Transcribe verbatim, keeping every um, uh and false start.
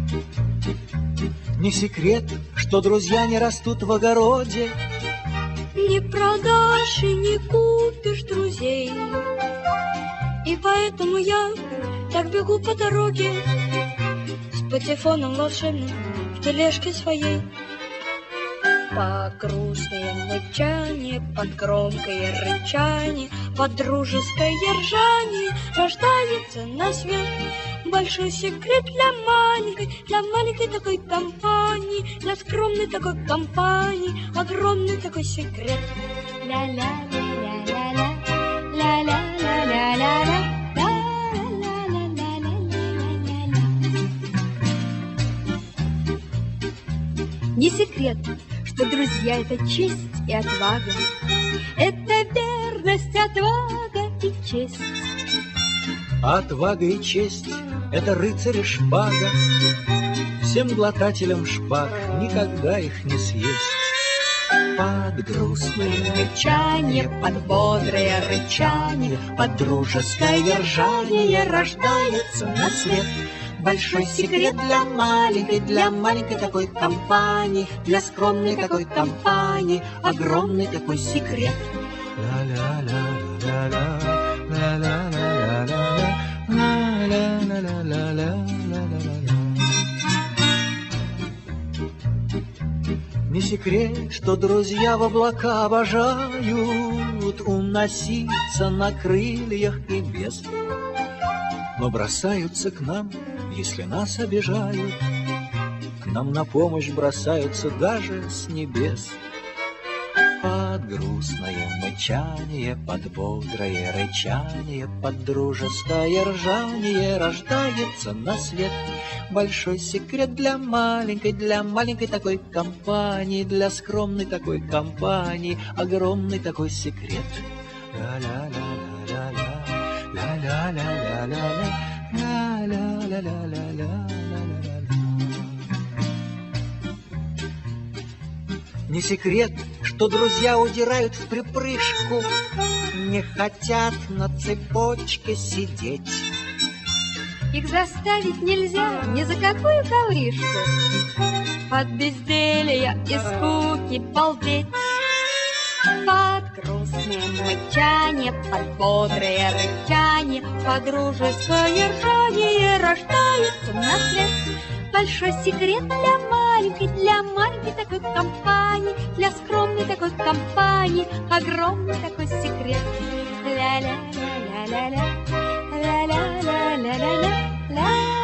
Не секрет, что друзья не растут в огороде. Не продашь и не купишь друзей. И поэтому я так бегу по дороге с патефоном волшебным в тележке своей. Под грустное мычание, под громкое рычание, под дружеское ржание рождается на свет большой секрет для маленькой, для маленькой такой компании, для скромной такой компании, огромный такой секрет. Ля-ля-ля-ля-ля-ля, ля-ля-ля-ля-ля-ля. Не секрет, что друзья — это честь и отвага, это верность, отвага и честь. Отвага и честь — это рыцарь и шпага, всем глотателям шпаг никогда их не съесть. Под грустное рычание, под бодрое рычание, под дружеское ржание рождается на свет большой секрет для маленькой, для маленькой такой компании, для скромной такой компании, огромный такой секрет. Не секрет, что друзья в облака обожают уноситься на крыльях и без, но бросаются к нам, если нас обижают, к нам на помощь бросаются даже с небес. Под грустное мычание, под бодрое рычание, под дружеское ржание рождается на свет большой секрет для маленькой, для маленькой такой компании, для скромной такой компании, огромный такой секрет. Ля-ля-ля-ля-ля-ля, ля-ля-ля-ля-ля-ля, ля-ля-ля-ля-ля-ля. Не секрет, что друзья удирают в припрыжку, не хотят на цепочке сидеть. Их заставить нельзя ни за какую ковришку, от безделья и скуки балдеть. Под грустное мычание, под бодрое рычание, под дружеское ржание рождается на свет большой секрет для маленькой, для маленькой такой компании, для скромной такой компании, огромный такой секрет. Ля-ля-ля-ля-ля-ля, ля-ля-ля-ля-ля-ля, ля.